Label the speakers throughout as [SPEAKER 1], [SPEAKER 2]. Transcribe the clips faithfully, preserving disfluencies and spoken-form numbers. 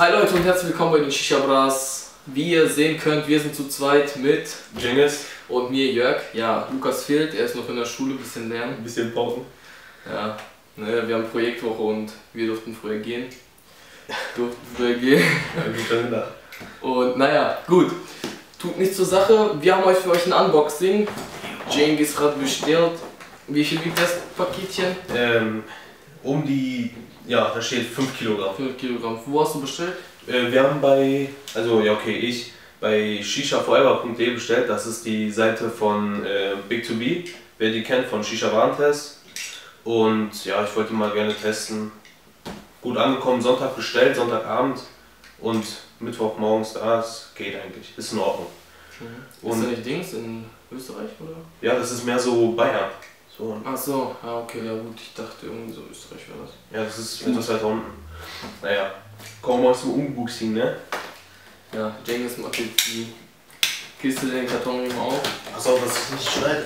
[SPEAKER 1] Hi Leute und herzlich willkommen bei den Shisha Bras. Wie ihr sehen könnt, wir sind zu zweit mit
[SPEAKER 2] Cengiz
[SPEAKER 1] und mir Jörg. Ja, Lukas fehlt, er ist noch in der Schule, ein bisschen lernen.
[SPEAKER 2] Ein bisschen pauken.
[SPEAKER 1] Ja, ne, wir haben Projektwoche und wir durften früher gehen. durften früher gehen. Und naja, gut. Tut nichts zur Sache. Wir haben heute für euch ein Unboxing. Cengiz hat bestellt. Wie viel wiegt das Paketchen?
[SPEAKER 2] Ähm, um die, ja, da steht fünf Kilogramm.
[SPEAKER 1] fünf Kilogramm. Wo hast du bestellt?
[SPEAKER 2] Äh, wir haben bei, also ja okay, ich bei shisha forever punkt de bestellt. Das ist die Seite von äh, Big to Be, wer die kennt, von Shisha Warentest. Und ja, ich wollte mal gerne testen. Gut angekommen, Sonntag bestellt, Sonntagabend und Mittwochmorgens da. Es geht eigentlich, ist in Ordnung.
[SPEAKER 1] Mhm. Und ist das nicht Dings in Österreich oder?
[SPEAKER 2] Ja, das ist mehr so Bayern. So.
[SPEAKER 1] Ach so, ja okay, ja gut, ich dachte irgendwie so Österreich wäre das.
[SPEAKER 2] Ja, das ist etwas weiter unten. Naja, kommen wir mal zum Unboxing, ne?
[SPEAKER 1] Ja, Cengiz macht jetzt die Kiste, den Karton immer auf.
[SPEAKER 2] Pass auf, dass ich nicht schneide.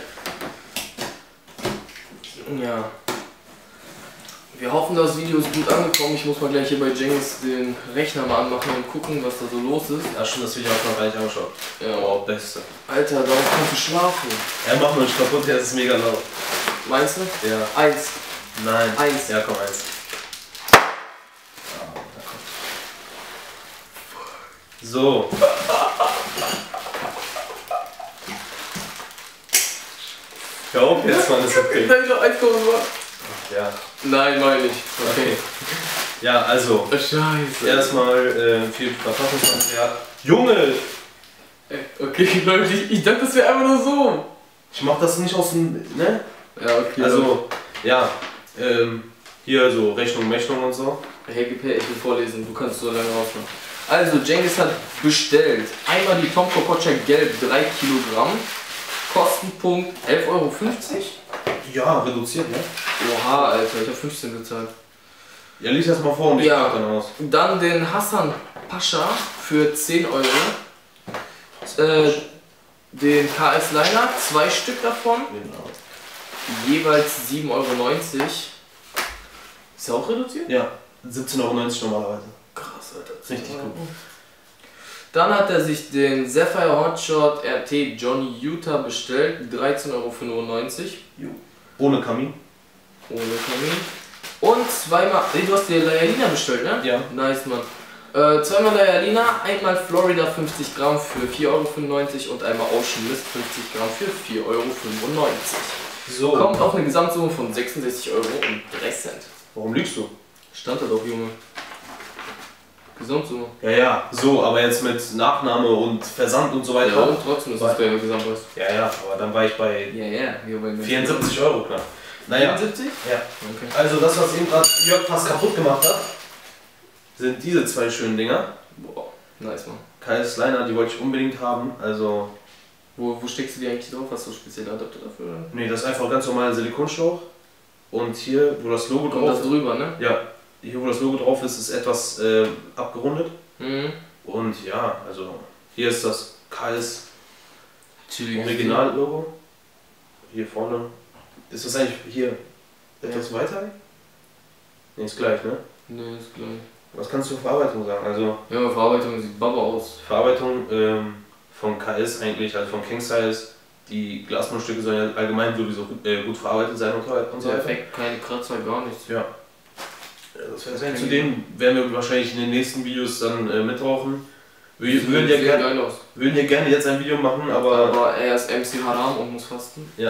[SPEAKER 1] Ja. Wir hoffen, das Video ist gut angekommen. Ich muss mal gleich hier bei Cengiz den Rechner mal anmachen und gucken, was da so los ist.
[SPEAKER 2] Ja, schon das Video hat man gar nicht angeschaut.
[SPEAKER 1] Ja.
[SPEAKER 2] Oh, beste.
[SPEAKER 1] Alter, darauf kannst du schlafen.
[SPEAKER 2] Ja, mach mal nicht kaputt, der ist mega laut.
[SPEAKER 1] Meinst du?
[SPEAKER 2] Ja.
[SPEAKER 1] Eins.
[SPEAKER 2] Nein.
[SPEAKER 1] Eins.
[SPEAKER 2] Ja, komm, eins. So. Hör auf jetzt, Mann, ist okay.
[SPEAKER 1] Nein, doch eins Komma zwei.
[SPEAKER 2] Ja.
[SPEAKER 1] Nein, meine ich. Okay.
[SPEAKER 2] Ja, also.
[SPEAKER 1] Scheiße.
[SPEAKER 2] Erstmal äh, viel Verpackungsmaterial. Junge!
[SPEAKER 1] Okay, Leute, ich, ich dachte, das wäre einfach nur so.
[SPEAKER 2] Ich mach das nicht aus dem. Ne?
[SPEAKER 1] Ja, okay.
[SPEAKER 2] Also, ja. Ähm, hier so Rechnung, Mechnung und so.
[SPEAKER 1] Hey, gib her, ich will vorlesen, du kannst so lange rausmachen. Also, Cengiz hat bestellt einmal die Tom Kokocha Gelb drei Kilogramm, Kostenpunkt elf Euro fünfzig.
[SPEAKER 2] Ja, reduziert, ne?
[SPEAKER 1] Oha, Alter, ich habe fünfzehn gezahlt.
[SPEAKER 2] Ja, lies das mal vor und ich
[SPEAKER 1] Ja.
[SPEAKER 2] pack dann aus.
[SPEAKER 1] Dann den Hassan Pascha für zehn Euro. Äh, den K S Liner, zwei Stück davon,
[SPEAKER 2] Genau.
[SPEAKER 1] jeweils sieben Euro neunzig. Ist ja auch reduziert?
[SPEAKER 2] Ja, siebzehn Euro neunzig normalerweise.
[SPEAKER 1] Krass, Alter.
[SPEAKER 2] Richtig gut.
[SPEAKER 1] Dann hat er sich den Sapphire Hotshot R T Johnny Utah bestellt, dreizehn Euro fünfundneunzig.
[SPEAKER 2] Ohne Kamin.
[SPEAKER 1] Ohne Kamin. Und zweimal, nee, du hast dir Layalina bestellt, ne?
[SPEAKER 2] Ja.
[SPEAKER 1] Nice, Mann. Äh, zweimal Layalina, einmal Florida fünfzig Gramm für vier Euro fünfundneunzig und einmal Ocean Mist fünfzig Gramm für vier Euro fünfundneunzig.
[SPEAKER 2] So.
[SPEAKER 1] Kommt auf eine Gesamtsumme von sechsundsechzig Euro und drei Cent.
[SPEAKER 2] Warum lügst du?
[SPEAKER 1] Stand da doch, Junge. Gesamtsumme.
[SPEAKER 2] Ja, ja, so, aber jetzt mit Nachname und Versand und so weiter.
[SPEAKER 1] Ja, und trotzdem ist das der Gesamtpreis.
[SPEAKER 2] Ja, ja, aber dann war ich bei
[SPEAKER 1] Ja, ja, wir wollen
[SPEAKER 2] vierundsiebzig Euro knapp. Naja,
[SPEAKER 1] vierundsiebzig?
[SPEAKER 2] ja.
[SPEAKER 1] Okay.
[SPEAKER 2] Also das, was eben gerade Jörg fast kaputt gemacht hat, sind diese zwei schönen Dinger.
[SPEAKER 1] Boah, nice, Mann.
[SPEAKER 2] K S Liner, die wollte ich unbedingt haben. Also,
[SPEAKER 1] Wo, wo steckst du die eigentlich drauf? Hast du spezielle Adapter dafür? Oder?
[SPEAKER 2] nee, das ist einfach ganz normaler Silikonschlauch. Und hier, wo das Logo
[SPEAKER 1] Und
[SPEAKER 2] drauf
[SPEAKER 1] das drüber, ne?
[SPEAKER 2] ja, hier, wo das Logo drauf ist, ist etwas äh, abgerundet.
[SPEAKER 1] Mhm.
[SPEAKER 2] Und ja, also hier ist das K S
[SPEAKER 1] Chili.
[SPEAKER 2] Original-Logo. Hier vorne. Ist das eigentlich hier etwas
[SPEAKER 1] Ja.
[SPEAKER 2] weiter? Ne, ist gleich, ne?
[SPEAKER 1] Ne, ist gleich.
[SPEAKER 2] Was kannst du zur Verarbeitung sagen? Also
[SPEAKER 1] Ja, Verarbeitung sieht baba aus.
[SPEAKER 2] Verarbeitung ähm, von K S eigentlich, also von King Size, die Glasmundstücke sollen ja allgemein sowieso äh, gut verarbeitet sein und so weiter. Und so weiter.
[SPEAKER 1] Perfekt, keine Kratzer, gar nichts.
[SPEAKER 2] Ja. Ja, das wäre sein. Zudem werden wir wahrscheinlich in den nächsten Videos dann äh, mitrauchen. Wir
[SPEAKER 1] Sieht
[SPEAKER 2] würden ja,
[SPEAKER 1] sehr
[SPEAKER 2] gern,
[SPEAKER 1] geil aus.
[SPEAKER 2] würden ja gerne jetzt ein Video machen, aber...
[SPEAKER 1] Aber er ist M C Haram und muss fasten.
[SPEAKER 2] Ja.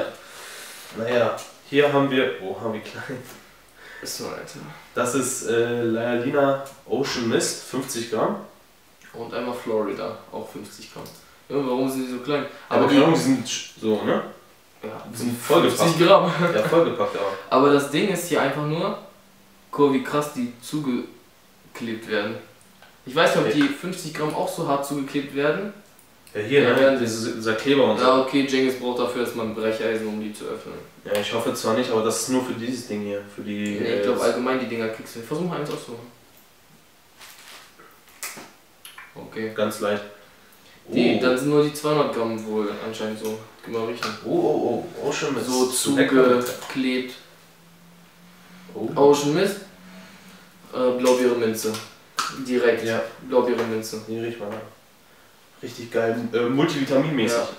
[SPEAKER 2] Naja, hier haben wir... Oh, haben wir klein.
[SPEAKER 1] Ist so, Alter.
[SPEAKER 2] Das ist äh, Layalina Ocean Mist, fünfzig Gramm.
[SPEAKER 1] Und einmal Florida, auch fünfzig Gramm. Ja, warum sind die so klein?
[SPEAKER 2] Aber,
[SPEAKER 1] Aber
[SPEAKER 2] die,
[SPEAKER 1] die,
[SPEAKER 2] die sind so, ne?
[SPEAKER 1] ja,
[SPEAKER 2] Die sind vollgepackt.
[SPEAKER 1] fünfzig Gramm.
[SPEAKER 2] Ja, vollgepackt aber.
[SPEAKER 1] Aber das Ding ist hier einfach nur, guck wie krass die zugeklebt werden. Ich weiß nicht, ob die fünfzig Gramm auch so hart zugeklebt werden.
[SPEAKER 2] Ja, hier,
[SPEAKER 1] Ja,
[SPEAKER 2] ne?
[SPEAKER 1] werden
[SPEAKER 2] Diese, dieser Kleber und so.
[SPEAKER 1] Ja, okay, Cengiz braucht dafür erstmal ein Brecheisen, um die zu öffnen.
[SPEAKER 2] Ja, ich hoffe zwar nicht, aber das ist nur für dieses Ding hier. Für die.
[SPEAKER 1] Nee, ich
[SPEAKER 2] äh,
[SPEAKER 1] glaube allgemein die Dinger kriegst du. Versuch mal eins auszumachen. Okay.
[SPEAKER 2] ganz leicht.
[SPEAKER 1] Die,
[SPEAKER 2] Oh.
[SPEAKER 1] dann sind nur die zweihundert Gramm wohl anscheinend so. Gib mal riechen.
[SPEAKER 2] Oh, oh, oh, Ocean Mist.
[SPEAKER 1] So zugeklebt.
[SPEAKER 2] Oh.
[SPEAKER 1] Ocean Mist. Äh, Blaubeere Minze. Direkt.
[SPEAKER 2] Ja.
[SPEAKER 1] Blaubeerenminze.
[SPEAKER 2] Den riecht man an. Richtig geil. Äh, multivitaminmäßig.
[SPEAKER 1] Ja.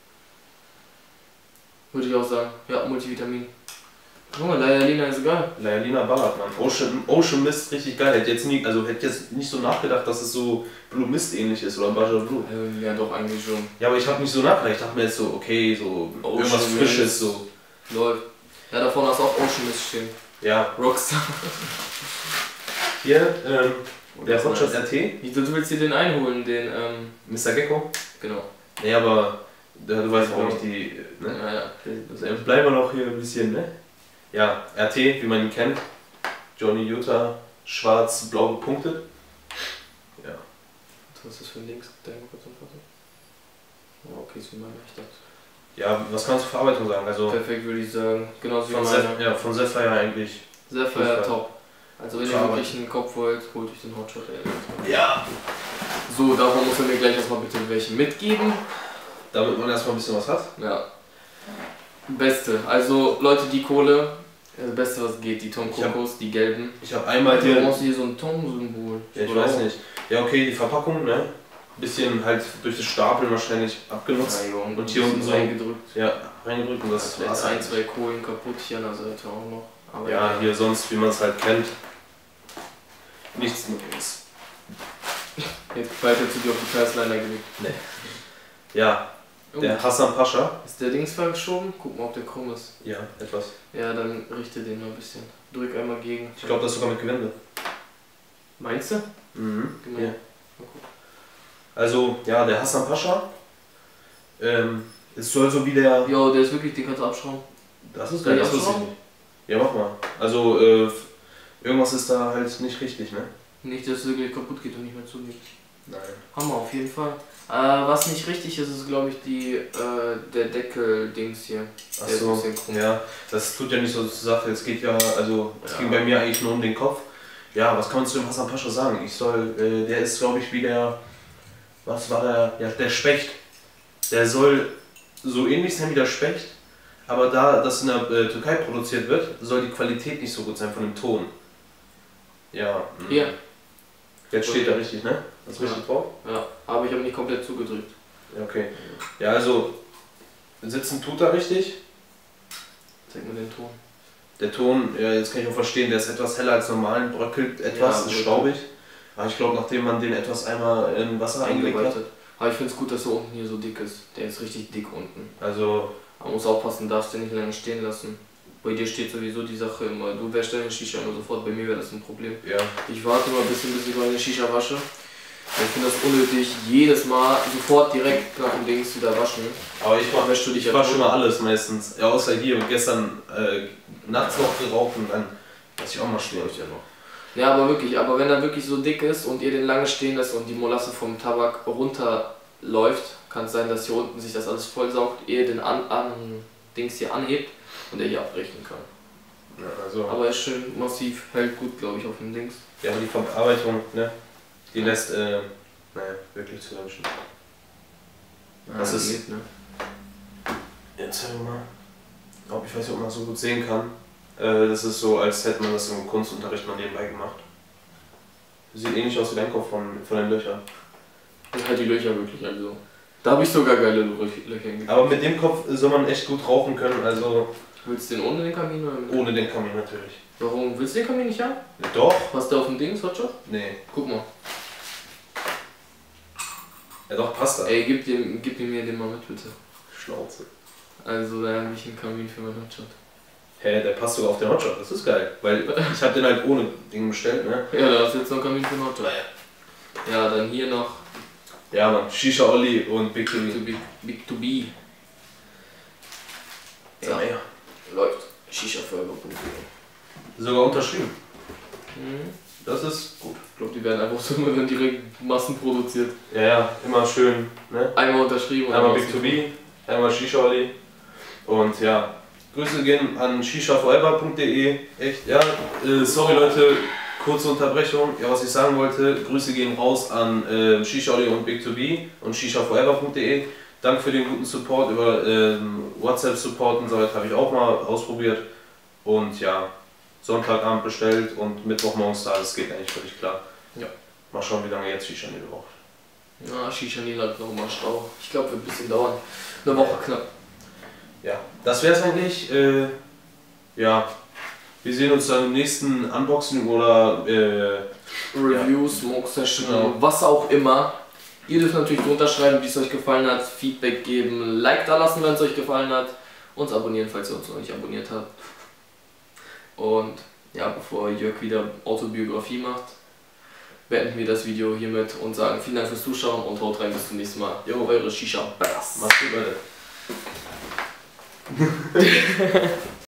[SPEAKER 1] Würde ich auch sagen. Ja, Multivitamin. Guck mal, Layalina ist geil.
[SPEAKER 2] Layalina ballert, man. Ocean, Ocean Mist, richtig geil. Hätte jetzt, nie, also hätte jetzt nicht so nachgedacht, dass es so Blue Mist ähnlich ist oder Baja Blue.
[SPEAKER 1] Ähm, ja, doch, eigentlich schon.
[SPEAKER 2] Ja, aber ich habe nicht so nachgedacht. Ich dachte mir jetzt so, okay, so Ocean irgendwas Mist. Frisches. So.
[SPEAKER 1] Läuft. Ja, da vorne hast du auch Ocean Mist stehen.
[SPEAKER 2] Ja.
[SPEAKER 1] Rockstar.
[SPEAKER 2] Hier, ähm, der Hotshot R T.
[SPEAKER 1] Wieso, du willst dir den einholen, den, ähm...
[SPEAKER 2] Mister Gecko?
[SPEAKER 1] Genau.
[SPEAKER 2] Nee, aber du weißt auch nicht die, ne?
[SPEAKER 1] Ja, ja.
[SPEAKER 2] Also bleiben wir noch hier ein bisschen, ne? Ja, R T, wie man ihn kennt. Johnny Utah, schwarz, blau gepunktet. Ja.
[SPEAKER 1] Was ist das für ein Links? Oh, okay, ist wie meine ich dachte.
[SPEAKER 2] Ja, was kannst du zur Verarbeitung sagen? Also
[SPEAKER 1] perfekt, würde ich sagen. Genauso wie
[SPEAKER 2] von
[SPEAKER 1] meine.
[SPEAKER 2] Zephyr, ja, von Zephyr eigentlich.
[SPEAKER 1] Zephyr top. Also wenn ihr wirklich einen Kopf wollt, holt euch den Hotshot.
[SPEAKER 2] Ja.
[SPEAKER 1] So, davon muss er mir gleich erstmal bitte welchen mitgeben.
[SPEAKER 2] Damit man erstmal ein bisschen was hat?
[SPEAKER 1] Ja. Beste. Also Leute, die Kohle, das Beste was geht, die Tom Kokos, die gelben.
[SPEAKER 2] Ich habe einmal hier...
[SPEAKER 1] Du brauchst hier so ein Tom-Symbol.
[SPEAKER 2] Ja, ich weiß nicht. Ja, okay, die Verpackung, ne? Bisschen halt durch das Stapeln wahrscheinlich abgenutzt.
[SPEAKER 1] Ja, und,
[SPEAKER 2] und hier unten so
[SPEAKER 1] reingedrückt.
[SPEAKER 2] Ja, reingedrückt und das
[SPEAKER 1] war's. Ein, zwei Kohlen kaputt hier an der Seite auch noch. Aber
[SPEAKER 2] ja, ja, hier sonst, wie man es halt kennt. Nichts Neues.
[SPEAKER 1] Jetzt weiter zu dir auf die Kreisleiner gelegt.
[SPEAKER 2] Nee. Ja, der oh. Hassan Pascha.
[SPEAKER 1] Ist der Dings verschoben? Guck mal, ob der krumm ist.
[SPEAKER 2] Ja, etwas.
[SPEAKER 1] Ja, dann richte den mal ein bisschen. Drück einmal gegen.
[SPEAKER 2] Ich glaube, das ist sogar mit Gewinde.
[SPEAKER 1] Meinst du?
[SPEAKER 2] Mhm. Genau. Ja. Also, ja, der Hassan Pascha. Ähm, ist so also wie der.
[SPEAKER 1] Ja, der ist wirklich, den kannst du abschrauben.
[SPEAKER 2] Das ist geil, das wusste ich nicht. Ja, mach mal. Also, äh, irgendwas ist da halt nicht richtig, ne?
[SPEAKER 1] Nicht, dass es wirklich kaputt geht und nicht mehr zugeht.
[SPEAKER 2] Nein.
[SPEAKER 1] Hammer, auf jeden Fall. Äh, was nicht richtig ist, ist glaube ich die, äh, der Deckel-Dings hier.
[SPEAKER 2] Ach so, ja, das tut ja nicht so zur Sache. Es geht ja, also, es ja. ging bei mir eigentlich nur um den Kopf. Ja, was kann man zu dem Hassan Pascha sagen? Ich soll, äh, der ist glaube ich wie der, was war der, ja, der Specht. Der soll so ähnlich sein wie der Specht, aber da das in der äh, Türkei produziert wird, soll die Qualität nicht so gut sein von dem Ton. Ja.
[SPEAKER 1] Hier.
[SPEAKER 2] Jetzt steht da richtig, ne? Das ist richtig drauf?
[SPEAKER 1] Ja, aber ich habe nicht komplett zugedrückt.
[SPEAKER 2] Ja, okay. Ja, also, sitzen tut er richtig.
[SPEAKER 1] Zeig mir den Ton.
[SPEAKER 2] Der Ton, ja, jetzt kann ich auch verstehen, der ist etwas heller als normal, bröckelt etwas, ja, ist staubig. Aber ich glaube, nachdem man den etwas einmal in Wasser eingelegt hat.
[SPEAKER 1] Aber ich finde es gut, dass er unten hier so dick ist. Der ist richtig dick unten.
[SPEAKER 2] Also.
[SPEAKER 1] Man muss aufpassen, darfst den nicht lange stehen lassen. Bei dir steht sowieso die Sache immer, du wäschst deine Shisha immer sofort, bei mir wäre das ein Problem.
[SPEAKER 2] Ja.
[SPEAKER 1] Ich warte mal ein bisschen, bis ich meine Shisha wasche. Ich finde das unnötig, jedes Mal sofort direkt nach dem Dings wieder waschen.
[SPEAKER 2] Aber ich mach, du dich ich wasche immer alles meistens. Ja, außer hier gestern äh, nachts noch geraucht und dann lass ich auch mal stehen.
[SPEAKER 1] Ja, noch. Ja, aber wirklich, aber wenn er wirklich so dick ist und ihr den lange stehen lässt und die Molasse vom Tabak runterläuft, kann es sein, dass hier unten sich das alles vollsaugt, ehe den an, an Dings hier anhebt und er hier abbrechen kann.
[SPEAKER 2] Ja, also
[SPEAKER 1] aber er ist schön massiv, hält gut, glaube ich, auf dem Dings.
[SPEAKER 2] Ja, aber die Verarbeitung, ne? Die lässt, äh, naja, wirklich zu wünschen. Das
[SPEAKER 1] ja,
[SPEAKER 2] ist.
[SPEAKER 1] Geht, ne?
[SPEAKER 2] Jetzt hör mal. Ob ich weiß nicht, ob man das so gut sehen kann. Äh, das ist so, als hätte man das im Kunstunterricht mal nebenbei gemacht. Sieht ähnlich aus wie dein Kopf von, von den Löchern.
[SPEAKER 1] Und halt die Löcher wirklich, also. Da habe ich sogar geile Löcher hingekriegt.
[SPEAKER 2] Aber mit dem Kopf soll man echt gut rauchen können, also.
[SPEAKER 1] Willst du den ohne den Kamin oder mit?
[SPEAKER 2] Ohne den Kamin natürlich.
[SPEAKER 1] Warum? Willst du den Kamin nicht haben?
[SPEAKER 2] Doch.
[SPEAKER 1] Hast du auf dem Dings, Hotshot?
[SPEAKER 2] Nee.
[SPEAKER 1] Guck mal.
[SPEAKER 2] Ja doch, passt da.
[SPEAKER 1] Ey, gib, dem, gib mir den mal mit, bitte.
[SPEAKER 2] Schnauze.
[SPEAKER 1] Also, da habe ich einen Kamin für meinen Hotshot.
[SPEAKER 2] Hä, hey, der passt sogar auf den Hotshot, das ist geil. Weil ich hab den halt ohne Ding bestellt, ne?
[SPEAKER 1] Ja, da hast du jetzt noch einen Kamin für den Hotshot. Ja, dann hier noch.
[SPEAKER 2] Ja, man, Shisha Olli und Big to Be.
[SPEAKER 1] Big to Be.
[SPEAKER 2] Ja, ja.
[SPEAKER 1] Läuft. Shisha Forever punkt de.
[SPEAKER 2] Sogar unterschrieben.
[SPEAKER 1] Mhm.
[SPEAKER 2] Das ist gut.
[SPEAKER 1] Ich glaube, die werden einfach so immer dann direkt massenproduziert.
[SPEAKER 2] Ja, ja, immer schön, ne?
[SPEAKER 1] Einmal unterschrieben.
[SPEAKER 2] Einmal Big to Be, einmal Shisha Olli. Und ja, Grüße gehen an shisha forever punkt de. Echt, ja, äh, sorry Leute, kurze Unterbrechung. Ja, was ich sagen wollte, Grüße gehen raus an äh, Shisha Olli und Big to Be und shisha forever punkt de. Danke für den guten Support über ähm, WhatsApp-Support und so weiter, habe ich auch mal ausprobiert. Und ja, Sonntagabend bestellt und Mittwochmorgens da, das geht eigentlich völlig klar.
[SPEAKER 1] Ja.
[SPEAKER 2] Mal schauen, wie lange jetzt Shisha Nil braucht.
[SPEAKER 1] Ja, Shisha Nil hat noch mal Stau. Ich glaube, wird ein bisschen dauern. Eine Woche knapp.
[SPEAKER 2] Ja, das wäre es eigentlich. Äh, ja, wir sehen uns dann im nächsten Unboxing oder äh,
[SPEAKER 1] Review,
[SPEAKER 2] ja.
[SPEAKER 1] Smoke Session,
[SPEAKER 2] Genau.
[SPEAKER 1] was auch immer. Ihr dürft natürlich drunter schreiben, wie es euch gefallen hat, Feedback geben, Like da lassen, wenn es euch gefallen hat, uns abonnieren, falls ihr uns noch nicht abonniert habt. Und ja, bevor Jörg wieder Autobiografie macht, beenden wir das Video hiermit und sagen vielen Dank fürs Zuschauen und haut rein, bis zum nächsten Mal. Jo, eure Shisha Brass.
[SPEAKER 2] Macht's gut, Leute.